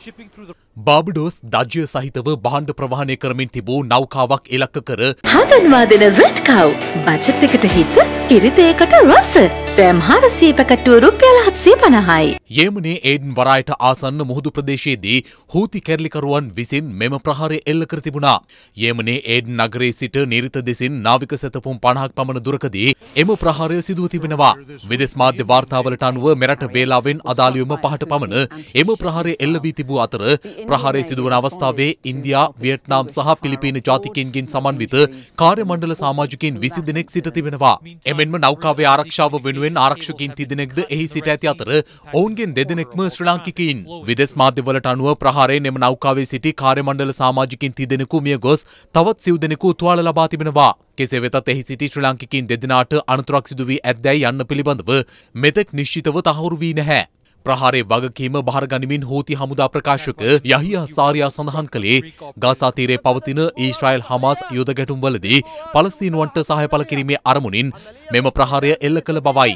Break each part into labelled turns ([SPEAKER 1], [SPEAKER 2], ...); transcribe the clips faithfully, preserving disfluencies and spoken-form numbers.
[SPEAKER 1] බාබඩෝස් දජ්‍ය සහිතව භාණ්ඩ ප්‍රවාහනය කරමින් තිබූ නෞකාවක් ඉලක්ක කර
[SPEAKER 2] හදන්වා දෙන රෙඩ් කව් බජට් එකට හිත කිරිතයකට රස දැම් හාරසිය පැකටුව රුපියල් හත්සිය පනහයි.
[SPEAKER 1] යෙමනේ ඒඩන් වරායට ආසන්න මුහුදු ප්‍රදේශයේදී හූති කැරලිකරුවන් විසින් මෙම ප්‍රහාරය එල්ල කර තිබුණා. යෙමනේ ඒඩන් නගරයේ සිට නිරිත දෙසින් නාවික සැතපුම් පනහක් පමණ දුරකදී එම ප්‍රහාරය සිදුව තිබෙනවා. විදෙස් මාධ්‍ය වාර්තාවලට අනුව මෙරට වේලාවෙන් අදාළිවම පහට පමණ එම ප්‍රහාරය එල්ල වී තිබූ අතර ප්‍රහාරය සිදුවන අවස්ථාවේ ඉන්දියා, වියට්නාම් සහ පිලිපීන ජාතිකයින්ගෙන් සමන්විත කාර්ය මණ්ඩල සමාජිකයින් විසි දෙනෙක් සිට තිබෙනවා. එමෙන්ම නෞකාවේ ආරක්ෂාව වෙනුවෙන් ආරක්ෂකයින් තිදෙනෙක්ද එහි සිට ඇති අතර ඔවුන්ගෙන් දෙදෙනෙක්ම ශ්‍රී ලාංකිකයින්. විදෙස් මාධ්‍යවලට අනුව ප්‍රහාරයෙන් එම නෞකාවේ සිටි කාර්ය මණ්ඩල සමාජිකයින් තිදෙනෙකු මිය ගොස් තවත් සිව් දෙනෙකු තුවාල ලබා තිබෙනවා. කෙසේ වෙතත් එහි සිටි ශ්‍රී ලාංකිකයින් දෙදෙනාට අනතුරක් සිදු වී ඇත්දැයි යන්න පිළිබඳව මෙතෙක් නිශ්චිතව තහවුරු වී නැහැ. ප්‍රහාරයේ වගකීම බහර ගනිමින් හූති හමුදා ප්‍රකාශක යහියා සාරියා සඳහන් කළේ ගාසා තීරයේ පවතින ඊශ්‍රායල් හමාස් යුද ගැටුම්වලදී පලස්තීනුවන්ට සහාය පළ කිරීමේ අරමුණින් මෙම ප්‍රහාරය එල්ල කළ බවයි.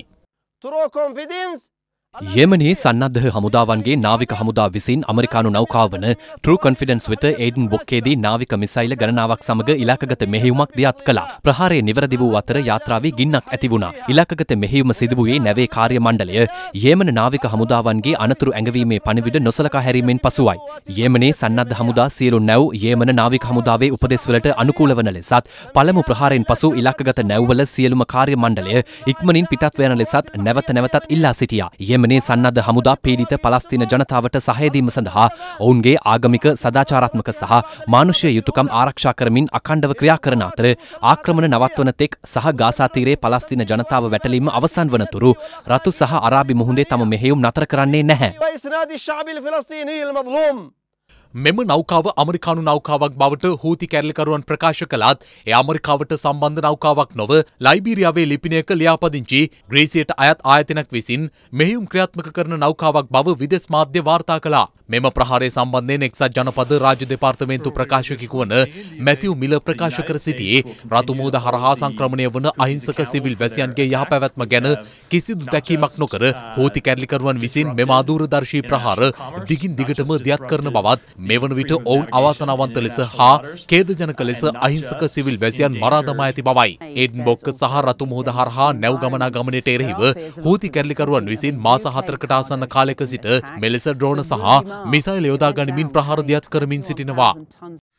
[SPEAKER 3] යෙමනී සන්නද්ධ හමුදාවන්ගේ නාවික හමුදා විසින් අමරිකානු නෞකාව වන ට්‍රූ කොන්ෆිඩන්ස් වෙත ඒඩන් බොක්කේදී නාවික මිසයිල ගණනාවක් සමග ඉලක්කගත මෙහෙයුමක් දියත් කළා. ප්‍රහාරය නිවැරදි වූ අතර යාත්‍රාවේ ගින්නක් ඇති වුණා. ඉලක්කගත මෙහෙයුම සිදු වූයේ නැවේ කාර්ය මණ්ඩලය යෙමන නාවික හමුදාවන්ගේ අනතුරු ඇඟවීමේ පණිවිඩ නොසලකා හැරීමෙන් පසුවයි. යෙමනේ සන්නද්ධ හමුදා සියලු නැව් යෙමන නාවික හමුදාවේ උපදෙස්වලට අනුකූල වන ලෙසත් පළමු ප්‍රහාරයෙන් පසු ඉලක්කගත නැව්වල සියලුම කාර්ය මණ්ඩලය ඉක්මනින් පිටත් වන ලෙසත් නැවත නැවතත් ඉල්ලා සිටියා. යෙමනේ සන්නද්ධ හමුදා පීඩිත පලස්තීන ජනතාවට සහාය දීම සඳහා ඔවුන්ගේ ආගමික සදාචාරාත්මක සහ මානුෂීය යුතුකම් ආරක්ෂා කරමින් අඛණ්ඩව ක්‍රියා කරන අතර ආක්‍රමණ නවත්වන තෙක් සහ ගාසා තීරයේ පලස්තීන ජනතාව වැටලීම අවසන් වන තුරු රතු සහ අරාබි මුහුදේ තම මෙහෙයුම් නතර කරන්නේ නැහැ.
[SPEAKER 1] මෙම නෞකාව අමරිකානු නෞකාවක් බවට හූති කැරලිකරුවන් ප්‍රකාශ කළත් එය අමරිකාවට සම්බන්ධ නෞකාවක් නොව ලයිබීරියාවේ ලිපිනයක ලියාපදිංචි ග්‍රීසියට අයත් ආයතනයක් විසින් මෙහෙයුම් ක්‍රියාත්මක කරන නෞකාවක් බව විදෙස් මාධ්‍ය වාර්තා කළා. මෙම ප්‍රහාරය සම්බන්ධයෙන් එක්සත් ජනපද රාජ්‍ය දෙපාර්තමේන්තු ප්‍රකාශකයෙකු වන මැතිව් මිලර් ප්‍රකාශ කර සිටියේ රතු මුහුද හරහා සංක්‍රමණය වන අහිංසක සිවිල් වැසියන්ගේ යහපැවැත්ම ගැන කිසිදු දැකීමක් නොකර හූති කැරලිකරුවන් විසින් මෙම අදූරදර්ශී ප්‍රහාර දිගින් දිගටම දියත් කරන බවත් මෙවන විට ඔවුන් අවාසනාවන්ත ලෙස හා ඛේදජනක ලෙස අහිංසක සිවිල් වැසියන් මරා දමා ඇති බවයි. ඒඩන් බොක්ක සහ රතු මුහුද හරහා නැව් ගමනාගමනයට එරෙහිව හූති කැරලිකරුවන් විසින් මාස හතරකට ආසන්න කාලයක සිට මෙලෙස ඩ්‍රෝන සහ මිසයිල් යොදා ගනිමින් ප්‍රහාර දියත් කරමින් සිටිනවා.